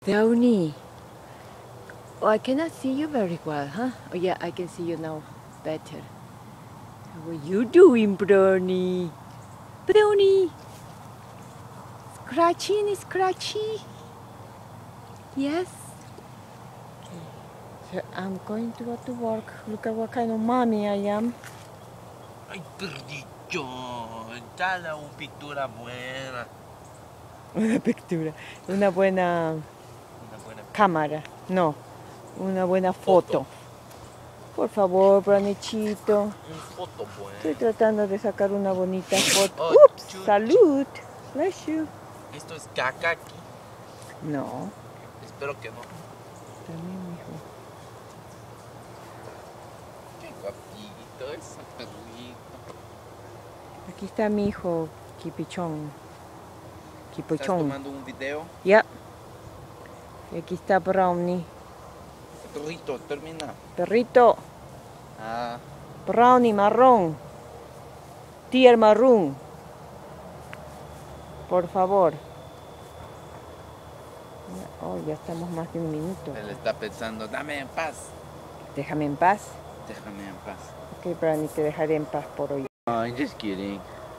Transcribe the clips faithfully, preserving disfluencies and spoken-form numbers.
Brownie. Oh, I cannot see you very well, huh? Oh yeah, I can see you now better. How are you doing, Brownie? Brownie! Scratchy, scratchy. Yes? Okay. So I'm going to go to work. Look at what kind of mommy I am. Ay, perdido. Dale una pintura buena. Una pintura. Una buena Una buena cámara. No, una buena foto. foto. Por favor, Browniechito. Una foto buena. Estoy tratando de sacar una bonita foto. Oh, ¡Ups! chu- ¡Salud! Bless you. Esto es caca aquí. No. Espero que no. También, mijo. Qué guapito ese perrito. Aquí está mi hijo, Kipichón. ¿Estás Kipichón. tomando un video? Ya. Y aquí está Brownie. Perrito, termina. Perrito. Ah. Brownie marrón. Tier marrón. Por favor. Oh, ya estamos más de un minuto. Él está pensando, dame en paz. Déjame en paz. Déjame en paz. Ok, Brownie, te dejaré en paz por hoy. Oh, I'm just kidding.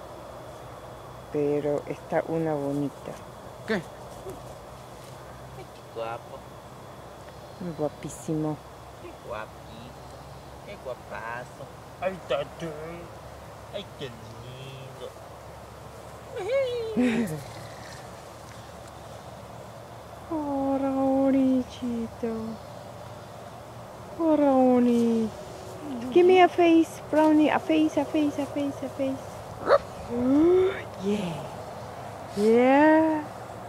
Pero está una bonita. ¿Qué? Ay, qué guapo. Muy guapísimo. Qué guapito. Qué guapazo. Ay, tatu. Ay, qué lindo. Oh, Browniechito. Oh, Brownie. Give me a face, Brownie. A face, a face, a face, a face. Yeah. Yeah.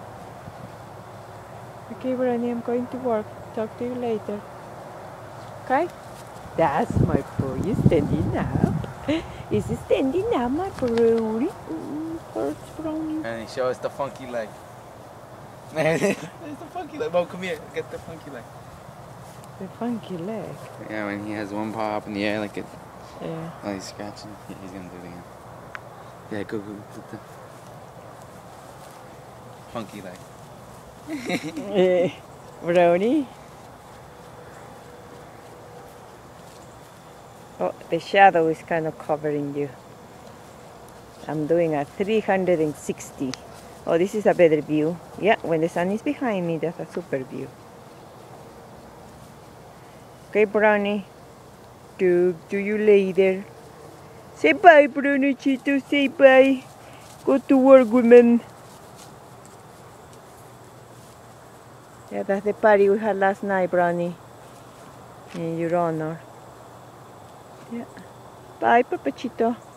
Okay, Brownie, I'm going to work. Talk to you later. Okay? That's my boy standing up. Is he standing up, my Brownie? Mm, first Brownie. And show us the funky leg. It's the funky leg. Well, come here. Get the funky leg. The funky leg. Yeah, when he has one paw up in the air like it. Yeah. Oh, he's scratching. Yeah, he's gonna do it again. Yeah, go, go, go. go. Funky leg. Eh, Brownie. Oh, the shadow is kind of covering you. I'm doing a three hundred sixty. Oh, this is a better view. Yeah, when the sun is behind me, that's a super view. Okay, Brownie. Do, do you later. Say bye, Browniechito. Say bye. Go to work, woman. Yeah, that's the party we had last night, Brownie. In your honor. Yeah. Bye, Papachito.